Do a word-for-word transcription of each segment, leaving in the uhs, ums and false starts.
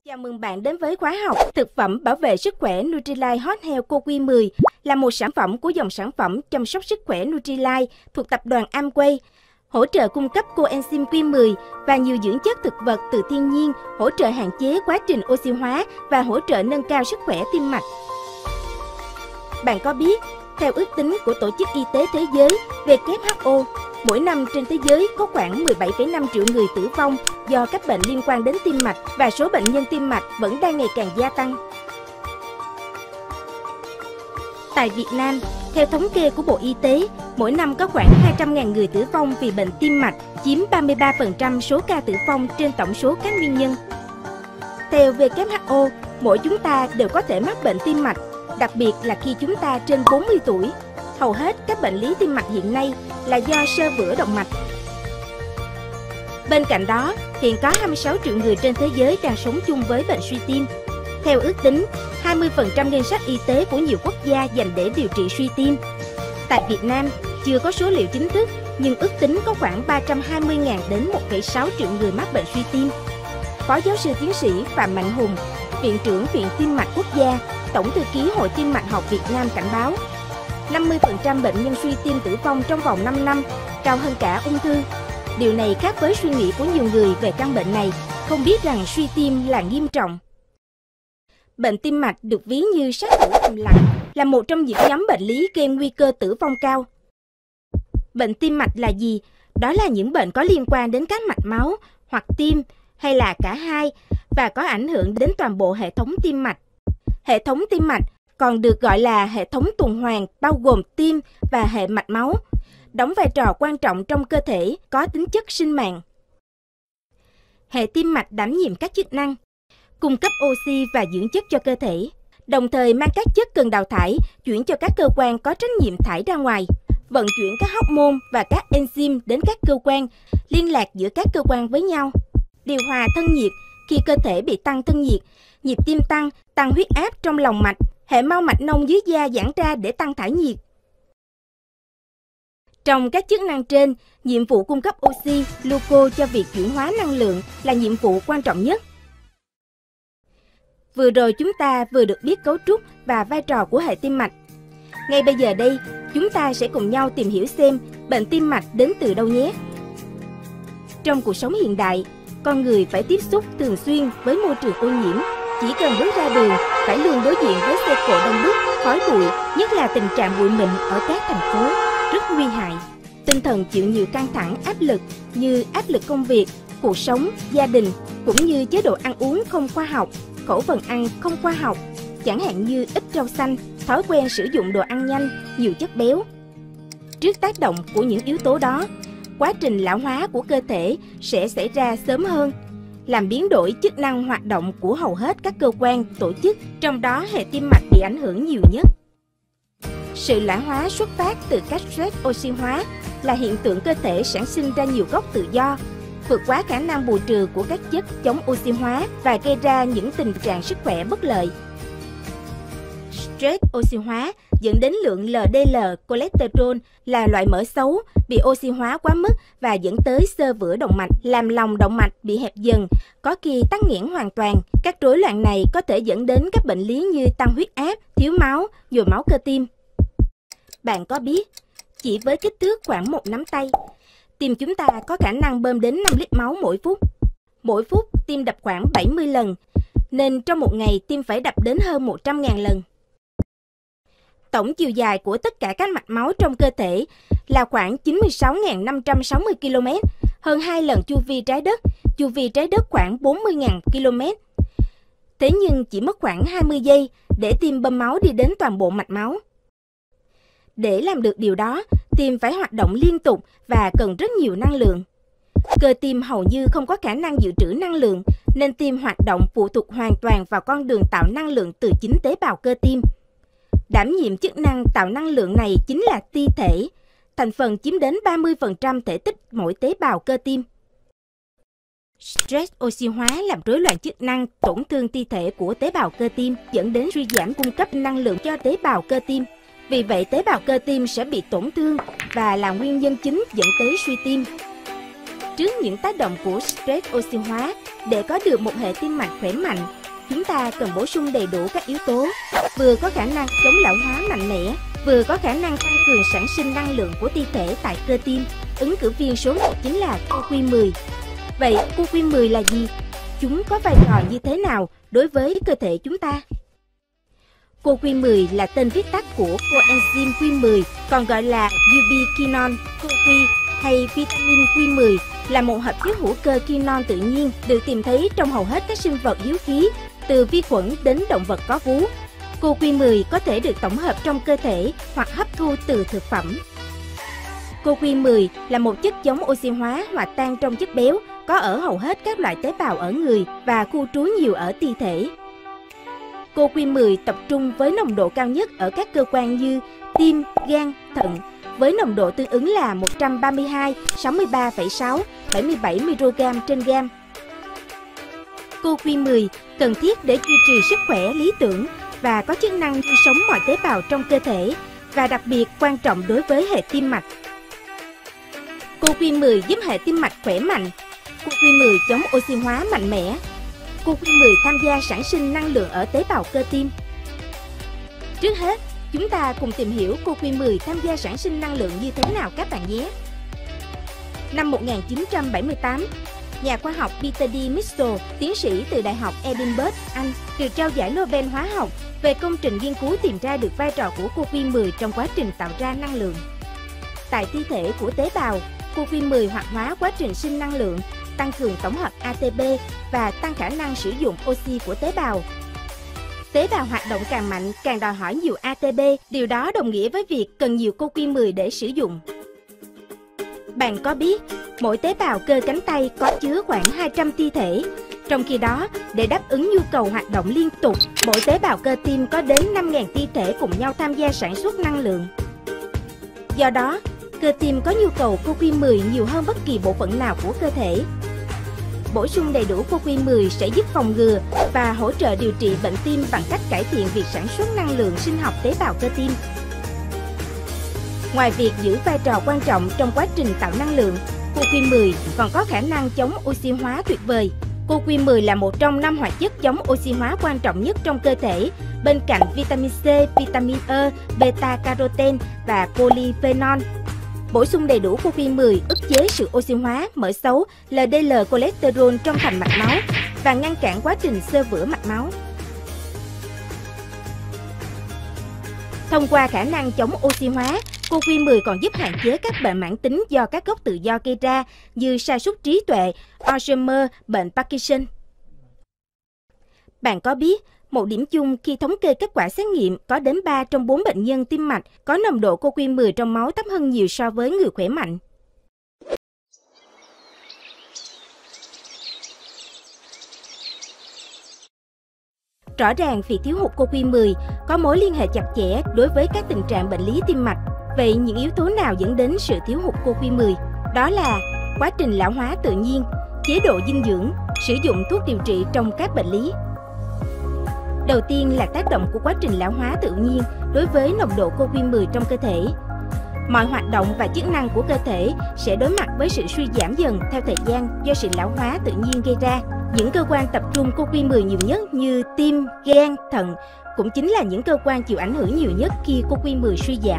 Chào mừng bạn đến với khóa học Thực phẩm bảo vệ sức khỏe Nutrilite Hot Health Co Q mười là một sản phẩm của dòng sản phẩm chăm sóc sức khỏe Nutrilite thuộc tập đoàn Amway, hỗ trợ cung cấp coenzyme Q mười và nhiều dưỡng chất thực vật từ thiên nhiên, hỗ trợ hạn chế quá trình oxy hóa và hỗ trợ nâng cao sức khỏe tim mạch. Bạn có biết, theo ước tính của Tổ chức Y tế Thế giới W H O, mỗi năm trên thế giới có khoảng mười bảy phẩy năm triệu người tử vong do các bệnh liên quan đến tim mạch và số bệnh nhân tim mạch vẫn đang ngày càng gia tăng. Tại Việt Nam, theo thống kê của Bộ Y tế, mỗi năm có khoảng hai trăm nghìn người tử vong vì bệnh tim mạch, chiếm ba mươi ba phần trăm số ca tử vong trên tổng số các nguyên nhân. Theo W H O, mỗi chúng ta đều có thể mắc bệnh tim mạch, đặc biệt là khi chúng ta trên bốn mươi tuổi. Hầu hết các bệnh lý tim mạch hiện nay là do xơ vữa động mạch. Bên cạnh đó, hiện có hai mươi sáu triệu người trên thế giới đang sống chung với bệnh suy tim. Theo ước tính, hai mươi phần trăm ngân sách y tế của nhiều quốc gia dành để điều trị suy tim. Tại Việt Nam, chưa có số liệu chính thức, nhưng ước tính có khoảng ba trăm hai mươi nghìn đến một phẩy sáu triệu người mắc bệnh suy tim. Phó giáo sư tiến sĩ Phạm Mạnh Hùng, Viện trưởng Viện Tim mạch Quốc gia, Tổng thư ký Hội Tim mạch học Việt Nam cảnh báo, năm mươi phần trăm bệnh nhân suy tim tử vong trong vòng năm năm, cao hơn cả ung thư. Điều này khác với suy nghĩ của nhiều người về căn bệnh này, không biết rằng suy tim là nghiêm trọng. Bệnh tim mạch được ví như sát thủ thầm lặng, là một trong những nhóm bệnh lý gây nguy cơ tử vong cao. Bệnh tim mạch là gì? Đó là những bệnh có liên quan đến các mạch máu, hoặc tim, hay là cả hai, và có ảnh hưởng đến toàn bộ hệ thống tim mạch. Hệ thống tim mạch còn được gọi là hệ thống tuần hoàn, bao gồm tim và hệ mạch máu, đóng vai trò quan trọng trong cơ thể, có tính chất sinh mạng. Hệ tim mạch đảm nhiệm các chức năng cung cấp oxy và dưỡng chất cho cơ thể, đồng thời mang các chất cần đào thải chuyển cho các cơ quan có trách nhiệm thải ra ngoài, vận chuyển các hormone và các enzyme đến các cơ quan, liên lạc giữa các cơ quan với nhau, điều hòa thân nhiệt khi cơ thể bị tăng thân nhiệt, nhịp tim tăng, tăng huyết áp trong lòng mạch, hệ mao mạch nông dưới da giãn ra để tăng thải nhiệt. Trong các chức năng trên, nhiệm vụ cung cấp oxy, gluco cho việc chuyển hóa năng lượng là nhiệm vụ quan trọng nhất. Vừa rồi chúng ta vừa được biết cấu trúc và vai trò của hệ tim mạch. Ngay bây giờ đây, chúng ta sẽ cùng nhau tìm hiểu xem bệnh tim mạch đến từ đâu nhé. Trong cuộc sống hiện đại, con người phải tiếp xúc thường xuyên với môi trường ô nhiễm. Chỉ cần bước ra đường, phải luôn đối diện với xe cộ đông đúc, khói bụi, nhất là tình trạng bụi mịn ở các thành phố, rất nguy hại. Tinh thần chịu nhiều căng thẳng, áp lực như áp lực công việc, cuộc sống, gia đình, cũng như chế độ ăn uống không khoa học, khẩu phần ăn không khoa học, chẳng hạn như ít rau xanh, thói quen sử dụng đồ ăn nhanh, nhiều chất béo. Trước tác động của những yếu tố đó, quá trình lão hóa của cơ thể sẽ xảy ra sớm hơn, làm biến đổi chức năng hoạt động của hầu hết các cơ quan, tổ chức, trong đó hệ tim mạch bị ảnh hưởng nhiều nhất. Sự lão hóa xuất phát từ các stress oxy hóa là hiện tượng cơ thể sản sinh ra nhiều gốc tự do, vượt quá khả năng bù trừ của các chất chống oxy hóa và gây ra những tình trạng sức khỏe bất lợi. Stress oxy hóa dẫn đến lượng L D L cholesterol là loại mỡ xấu bị oxy hóa quá mức và dẫn tới xơ vữa động mạch, làm lòng động mạch bị hẹp dần, có khi tắc nghẽn hoàn toàn. Các rối loạn này có thể dẫn đến các bệnh lý như tăng huyết áp, thiếu máu, nhồi máu cơ tim. Bạn có biết, chỉ với kích thước khoảng một nắm tay, tim chúng ta có khả năng bơm đến năm lít máu mỗi phút. Mỗi phút tim đập khoảng bảy mươi lần, nên trong một ngày tim phải đập đến hơn một trăm nghìn lần. Tổng chiều dài của tất cả các mạch máu trong cơ thể là khoảng chín mươi sáu nghìn năm trăm sáu mươi ki lô mét, hơn hai lần chu vi trái đất, chu vi trái đất khoảng bốn mươi nghìn ki lô mét. Thế nhưng chỉ mất khoảng hai mươi giây để tim bơm máu đi đến toàn bộ mạch máu. Để làm được điều đó, tim phải hoạt động liên tục và cần rất nhiều năng lượng. Cơ tim hầu như không có khả năng dự trữ năng lượng, nên tim hoạt động phụ thuộc hoàn toàn vào con đường tạo năng lượng từ chính tế bào cơ tim. Đảm nhiệm chức năng tạo năng lượng này chính là ti thể, thành phần chiếm đến ba mươi phần trăm thể tích mỗi tế bào cơ tim. Stress oxy hóa làm rối loạn chức năng, tổn thương ti thể của tế bào cơ tim, dẫn đến suy giảm cung cấp năng lượng cho tế bào cơ tim. Vì vậy, tế bào cơ tim sẽ bị tổn thương và là nguyên nhân chính dẫn tới suy tim. Trước những tác động của stress oxy hóa, để có được một hệ tim mạch khỏe mạnh, chúng ta cần bổ sung đầy đủ các yếu tố, vừa có khả năng chống lão hóa mạnh mẽ, vừa có khả năng tăng cường sản sinh năng lượng của ti thể tại cơ tim. Ứng cử viên số một chính là cô quy mười. Vậy cô quy mười là gì? Chúng có vai trò như thế nào đối với cơ thể chúng ta? cô quy mười là tên viết tắt của coenzyme quy mười, còn gọi là ubiquinone. CoQ hay vitamin quy mười là một hợp chất hữu cơ quinone tự nhiên được tìm thấy trong hầu hết các sinh vật hiếu khí, từ vi khuẩn đến động vật có vú. cô quy mười có thể được tổng hợp trong cơ thể hoặc hấp thu từ thực phẩm. cô quy mười là một chất chống oxy hóa hòa tan trong chất béo, có ở hầu hết các loại tế bào ở người và khu trú nhiều ở ti thể. cô quy mười tập trung với nồng độ cao nhất ở các cơ quan như tim, gan, thận, với nồng độ tương ứng là một trăm ba mươi hai, sáu mươi ba phẩy sáu, bảy mươi bảy microgram trên gam. cô quy mười cần thiết để duy trì sức khỏe lý tưởng và có chức năng nuôi sống mọi tế bào trong cơ thể, và đặc biệt quan trọng đối với hệ tim mạch. cô quy mười giúp hệ tim mạch khỏe mạnh. cô quy mười chống oxy hóa mạnh mẽ. cô quy mười tham gia sản sinh năng lượng ở tế bào cơ tim. Trước hết, chúng ta cùng tìm hiểu cô quy mười tham gia sản sinh năng lượng như thế nào các bạn nhé. Năm một nghìn chín trăm bảy mươi tám, nhà khoa học Peter D. Mitchell, tiến sĩ từ Đại học Edinburgh, Anh, được trao giải Nobel hóa học về công trình nghiên cứu tìm ra được vai trò của cô quy mười trong quá trình tạo ra năng lượng. Tại thi thể của tế bào, cô quy mười hoạt hóa quá trình sinh năng lượng, tăng cường tổng hợp a tê pê và tăng khả năng sử dụng oxy của tế bào. Tế bào hoạt động càng mạnh càng đòi hỏi nhiều a tê pê, điều đó đồng nghĩa với việc cần nhiều cô quy mười để sử dụng. Bạn có biết, mỗi tế bào cơ cánh tay có chứa khoảng hai trăm ti thể. Trong khi đó, để đáp ứng nhu cầu hoạt động liên tục, mỗi tế bào cơ tim có đến năm nghìn ti thể cùng nhau tham gia sản xuất năng lượng. Do đó, cơ tim có nhu cầu cô quy mười nhiều hơn bất kỳ bộ phận nào của cơ thể. Bổ sung đầy đủ cô quy mười sẽ giúp phòng ngừa và hỗ trợ điều trị bệnh tim bằng cách cải thiện việc sản xuất năng lượng sinh học tế bào cơ tim. Ngoài việc giữ vai trò quan trọng trong quá trình tạo năng lượng, cô quy mười còn có khả năng chống oxy hóa tuyệt vời. cô quy mười là một trong năm hoạt chất chống oxy hóa quan trọng nhất trong cơ thể, bên cạnh vitamin C, vitamin E, beta-carotene và polyphenol. Bổ sung đầy đủ cô quy mười ức chế sự oxy hóa mỡ xấu lờ đê lờ cholesterol trong thành mạch máu và ngăn cản quá trình xơ vữa mạch máu. Thông qua khả năng chống oxy hóa, cô quy mười còn giúp hạn chế các bệnh mãn tính do các gốc tự do gây ra như sa sút trí tuệ, Alzheimer, bệnh Parkinson. Bạn có biết, một điểm chung khi thống kê kết quả xét nghiệm có đến ba trong bốn bệnh nhân tim mạch có nồng độ cô quy mười trong máu thấp hơn nhiều so với người khỏe mạnh. Rõ ràng việc thiếu hụt cô quy mười có mối liên hệ chặt chẽ đối với các tình trạng bệnh lý tim mạch. Vậy những yếu tố nào dẫn đến sự thiếu hụt cô quy mười? Đó là quá trình lão hóa tự nhiên, chế độ dinh dưỡng, sử dụng thuốc điều trị trong các bệnh lý. Đầu tiên là tác động của quá trình lão hóa tự nhiên đối với nồng độ cô quy mười trong cơ thể. Mọi hoạt động và chức năng của cơ thể sẽ đối mặt với sự suy giảm dần theo thời gian do sự lão hóa tự nhiên gây ra. Những cơ quan tập trung cô quy mười nhiều nhất như tim, gan, thận cũng chính là những cơ quan chịu ảnh hưởng nhiều nhất khi cô quy mười suy giảm.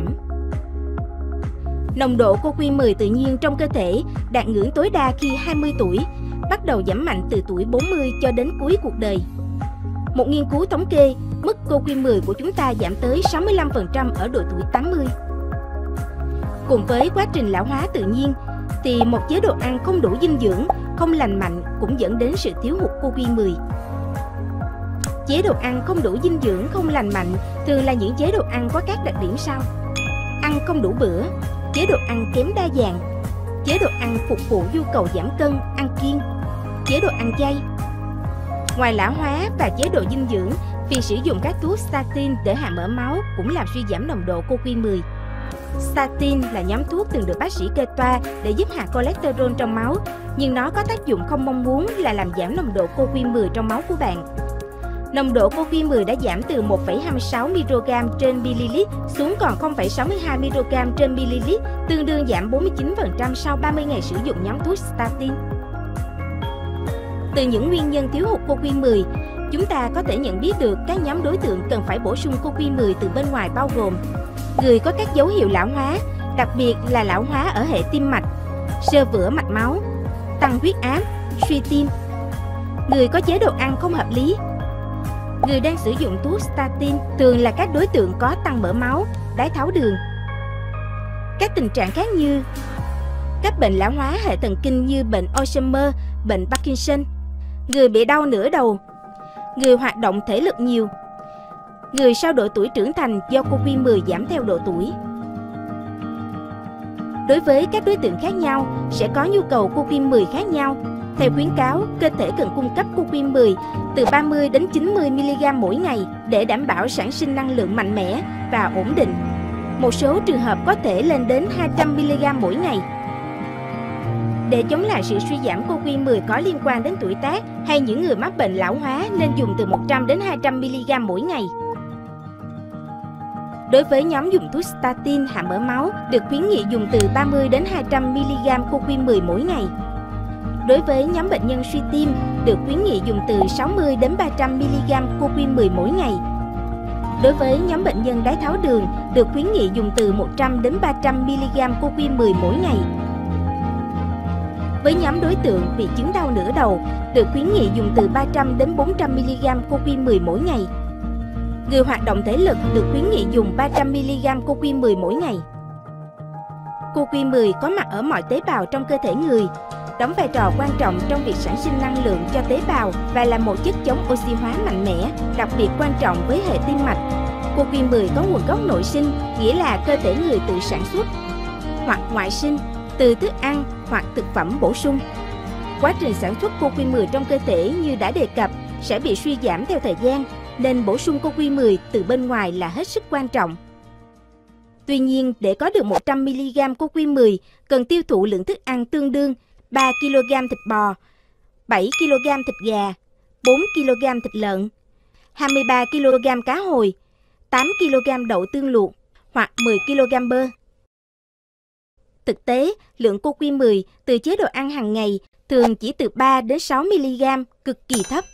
Nồng độ cô quy mười tự nhiên trong cơ thể đạt ngưỡng tối đa khi hai mươi tuổi, bắt đầu giảm mạnh từ tuổi bốn mươi cho đến cuối cuộc đời. Một nghiên cứu thống kê, mức cô quy mười của chúng ta giảm tới sáu mươi lăm phần trăm ở độ tuổi tám mươi. Cùng với quá trình lão hóa tự nhiên, thì một chế độ ăn không đủ dinh dưỡng, không lành mạnh cũng dẫn đến sự thiếu hụt cô quy mười. Chế độ ăn không đủ dinh dưỡng, không lành mạnh thường là những chế độ ăn có các đặc điểm sau: ăn không đủ bữa, chế độ ăn kém đa dạng, chế độ ăn phục vụ nhu cầu giảm cân, ăn kiêng, chế độ ăn chay. Ngoài lão hóa và chế độ dinh dưỡng, việc sử dụng các thuốc statin để hạ mỡ máu cũng làm suy giảm nồng độ cô quy mười. Statin là nhóm thuốc từng được bác sĩ kê toa để giúp hạ cholesterol trong máu, nhưng nó có tác dụng không mong muốn là làm giảm nồng độ cô quy mười trong máu của bạn. nồng độ cô quy mười đã giảm từ một phẩy hai mươi sáu microgram trên ml xuống còn không phẩy sáu mươi hai microgram trên ml, tương đương giảm bốn mươi chín phần trăm sau ba mươi ngày sử dụng nhóm thuốc statin. Từ những nguyên nhân thiếu hụt cô quy mười, chúng ta có thể nhận biết được các nhóm đối tượng cần phải bổ sung cô quy mười từ bên ngoài bao gồm người có các dấu hiệu lão hóa, đặc biệt là lão hóa ở hệ tim mạch, xơ vữa mạch máu, tăng huyết áp, suy tim, người có chế độ ăn không hợp lý. Người đang sử dụng thuốc statin thường là các đối tượng có tăng mỡ máu, đái tháo đường. Các tình trạng khác như các bệnh lão hóa hệ thần kinh như bệnh Alzheimer, bệnh Parkinson, người bị đau nửa đầu, người hoạt động thể lực nhiều, người sau độ tuổi trưởng thành do cô quy mười giảm theo độ tuổi. Đối với các đối tượng khác nhau sẽ có nhu cầu cô quy mười khác nhau. Theo khuyến cáo, cơ thể cần cung cấp cô quy mười từ ba mươi đến chín mươi mi-li-gam mỗi ngày để đảm bảo sản sinh năng lượng mạnh mẽ và ổn định. Một số trường hợp có thể lên đến hai trăm mi-li-gam mỗi ngày. Để chống lại sự suy giảm cô quy mười có liên quan đến tuổi tác hay những người mắc bệnh lão hóa nên dùng từ một trăm đến hai trăm mi-li-gam mỗi ngày. Đối với nhóm dùng thuốc statin hạ mỡ máu, được khuyến nghị dùng từ ba mươi đến hai trăm mi-li-gam cô quy mười mỗi ngày. Đối với nhóm bệnh nhân suy tim, được khuyến nghị dùng từ sáu mươi đến ba trăm mi-li-gam cô quy mười mỗi ngày. Đối với nhóm bệnh nhân đái tháo đường, được khuyến nghị dùng từ một trăm đến ba trăm mi-li-gam cô quy mười mỗi ngày. Với nhóm đối tượng bị chứng đau nửa đầu, được khuyến nghị dùng từ ba trăm đến bốn trăm mi-li-gam cô quy mười mỗi ngày. Người hoạt động thể lực được khuyến nghị dùng ba trăm mi-li-gam cô quy mười mỗi ngày. Cô quy mười có mặt ở mọi tế bào trong cơ thể người, đóng vai trò quan trọng trong việc sản sinh năng lượng cho tế bào và là một chất chống oxy hóa mạnh mẽ, đặc biệt quan trọng với hệ tim mạch. Cô quy mười có nguồn gốc nội sinh, nghĩa là cơ thể người tự sản xuất, hoặc ngoại sinh, từ thức ăn hoặc thực phẩm bổ sung. Quá trình sản xuất cô quy mười trong cơ thể như đã đề cập sẽ bị suy giảm theo thời gian, nên bổ sung cô quy mười từ bên ngoài là hết sức quan trọng. Tuy nhiên, để có được một trăm mi-li-gam cô quy mười, cần tiêu thụ lượng thức ăn tương đương ba ki lô gam thịt bò, bảy ki lô gam thịt gà, bốn ki lô gam thịt lợn, hai mươi ba ki lô gam cá hồi, tám ki lô gam đậu tương luộc hoặc mười ki lô gam bơ. Thực tế, lượng cô quy mười từ chế độ ăn hàng ngày thường chỉ từ ba đến sáu mi-li-gam, cực kỳ thấp.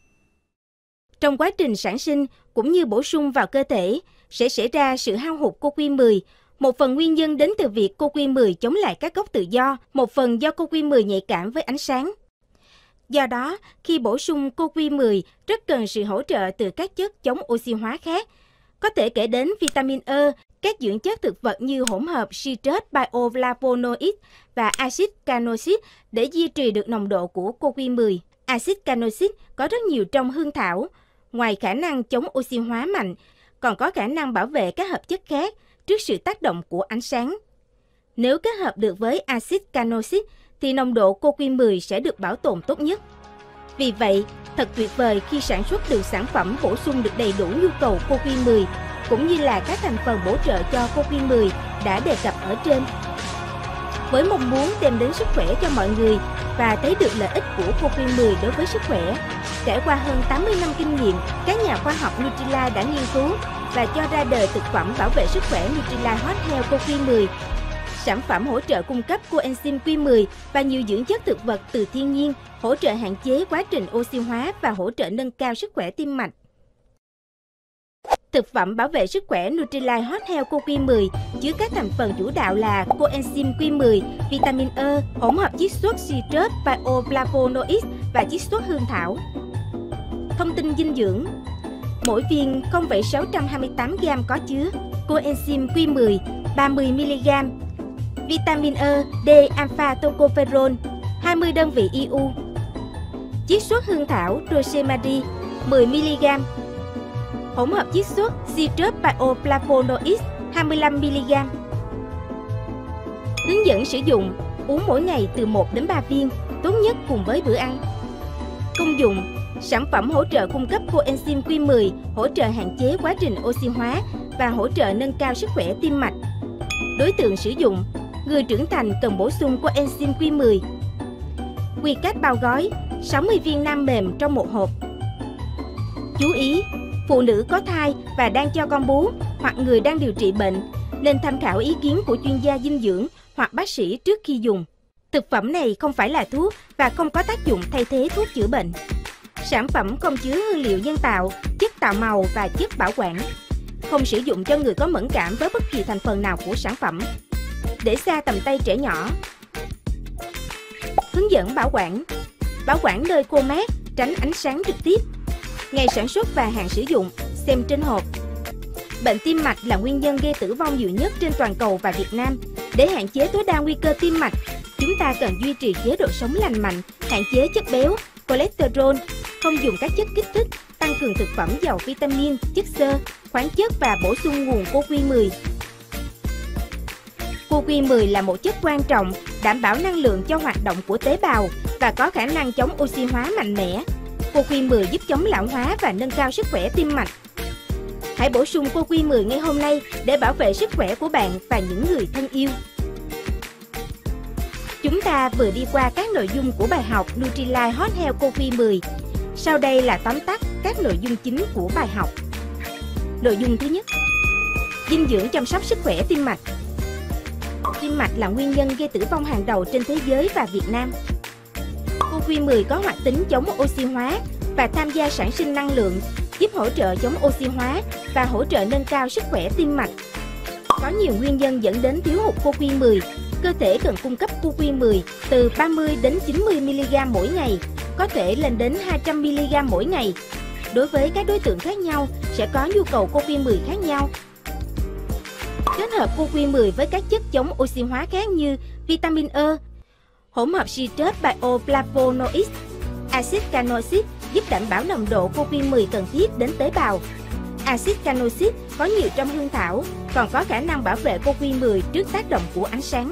Trong quá trình sản sinh cũng như bổ sung vào cơ thể sẽ xảy ra sự hao hụt cô quy mười. Một phần nguyên nhân đến từ việc cô quy mười chống lại các gốc tự do, một phần do cô quy mười nhạy cảm với ánh sáng. Do đó, khi bổ sung cô quy mười rất cần sự hỗ trợ từ các chất chống oxy hóa khác, có thể kể đến vitamin E, các dưỡng chất thực vật như hỗn hợp citrate bioflavonoid và axit canoxit để duy trì được nồng độ của cô quy mười. Axit canoxit có rất nhiều trong hương thảo, ngoài khả năng chống oxy hóa mạnh, còn có khả năng bảo vệ các hợp chất khác trước sự tác động của ánh sáng. Nếu kết hợp được với axit canoxit thì nồng độ cô quy mười sẽ được bảo tồn tốt nhất. Vì vậy, thật tuyệt vời khi sản xuất được sản phẩm bổ sung được đầy đủ nhu cầu cô quy mười, cũng như là các thành phần bổ trợ cho cô quy mười đã đề cập ở trên. Với mong muốn đem đến sức khỏe cho mọi người và thấy được lợi ích của cô quy mười đối với sức khỏe, trải qua hơn tám mươi năm kinh nghiệm, các nhà khoa học Nutrilite đã nghiên cứu và cho ra đời thực phẩm bảo vệ sức khỏe Nutrilite Hot Health cô quy mười. Sản phẩm hỗ trợ cung cấp coenzyme quy mười và nhiều dưỡng chất thực vật từ thiên nhiên, hỗ trợ hạn chế quá trình oxy hóa và hỗ trợ nâng cao sức khỏe tim mạch. Thực phẩm bảo vệ sức khỏe Nutrilite Hot Health cô quy mười chứa các thành phần chủ đạo là coenzyme quy mười, vitamin E, hỗn hợp chiết xuất citrate bioflavonoid và chiết xuất hương thảo. Thông tin dinh dưỡng: mỗi viên không phẩy sáu trăm hai mươi tám gam có chứa coenzyme quy mười ba mươi mi-li-gam, vitamin E, D, alpha tocopherol hai mươi đơn vị i u, chiết xuất hương thảo rosemary mười mi-li-gam, hỗn hợp chiết xuất citrate bioflavonoid hai mươi lăm mi-li-gam. Hướng dẫn sử dụng: uống mỗi ngày từ một đến ba viên, tốt nhất cùng với bữa ăn. Công dụng: sản phẩm hỗ trợ cung cấp coenzyme quy mười, hỗ trợ hạn chế quá trình oxy hóa và hỗ trợ nâng cao sức khỏe tim mạch. Đối tượng sử dụng: người trưởng thành cần bổ sung coenzyme quy mười. Quy cách bao gói: sáu mươi viên nang mềm trong một hộp. Chú ý, phụ nữ có thai và đang cho con bú hoặc người đang điều trị bệnh nên tham khảo ý kiến của chuyên gia dinh dưỡng hoặc bác sĩ trước khi dùng. Thực phẩm này không phải là thuốc và không có tác dụng thay thế thuốc chữa bệnh. Sản phẩm không chứa hương liệu nhân tạo, chất tạo màu và chất bảo quản. Không sử dụng cho người có mẫn cảm với bất kỳ thành phần nào của sản phẩm. Để xa tầm tay trẻ nhỏ. Hướng dẫn bảo quản. Bảo quản nơi khô mát, tránh ánh sáng trực tiếp. Ngày sản xuất và hạn sử dụng, xem trên hộp. Bệnh tim mạch là nguyên nhân gây tử vong nhiều nhất trên toàn cầu và Việt Nam. Để hạn chế tối đa nguy cơ tim mạch, chúng ta cần duy trì chế độ sống lành mạnh, hạn chế chất béo, cholesterol, không dùng các chất kích thích, tăng cường thực phẩm giàu vitamin, chất xơ, khoáng chất và bổ sung nguồn cô quy mười. cô quy mười là một chất quan trọng, đảm bảo năng lượng cho hoạt động của tế bào và có khả năng chống oxy hóa mạnh mẽ. cô quy mười giúp chống lão hóa và nâng cao sức khỏe tim mạch. Hãy bổ sung cô quy mười ngay hôm nay để bảo vệ sức khỏe của bạn và những người thân yêu. Chúng ta vừa đi qua các nội dung của bài học Nutrilite Hot Health cô quy mười. Sau đây là tóm tắt các nội dung chính của bài học. Nội dung thứ nhất. Dinh dưỡng chăm sóc sức khỏe tim mạch. Tim mạch là nguyên nhân gây tử vong hàng đầu trên thế giới và Việt Nam. cô quy mười có hoạt tính chống oxy hóa và tham gia sản sinh năng lượng, giúp hỗ trợ chống oxy hóa và hỗ trợ nâng cao sức khỏe tim mạch. Có nhiều nguyên nhân dẫn đến thiếu hụt cô quy mười. Cơ thể cần cung cấp cô quy mười từ ba mươi đến chín mươi mi-li-gam mỗi ngày, có thể lên đến hai trăm mi-li-gam mỗi ngày. Đối với các đối tượng khác nhau sẽ có nhu cầu cô quy mười khác nhau. Kết hợp cô quy mười với các chất chống oxy hóa khác như vitamin E, hỗn hợp citrus bioflavonoids, axit canoic giúp đảm bảo nồng độ cô quy mười cần thiết đến tế bào. Axit canoic có nhiều trong hương thảo, còn có khả năng bảo vệ cô quy mười trước tác động của ánh sáng.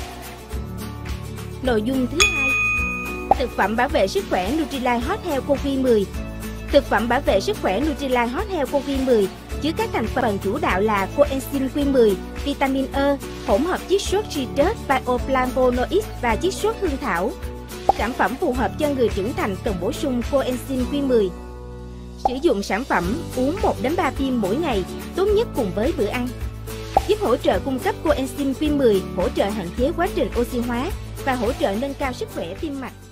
Nội dung thứ hai. Thực phẩm bảo vệ sức khỏe Nutrilite Hot Health cô quy mười. Thực phẩm bảo vệ sức khỏe Nutrilite Hot Health cô quy mười chứa các thành phần chủ đạo là coenzyme quy mười, vitamin E, hỗn hợp chiết xuất citrus bioflavonoids và chiết xuất hương thảo. Sản phẩm phù hợp cho người trưởng thành cần bổ sung coenzyme quy mười. Sử dụng sản phẩm uống một đến ba viên mỗi ngày, tốt nhất cùng với bữa ăn. Giúp hỗ trợ cung cấp coenzyme quy mười, hỗ trợ hạn chế quá trình oxy hóa và hỗ trợ nâng cao sức khỏe tim mạch.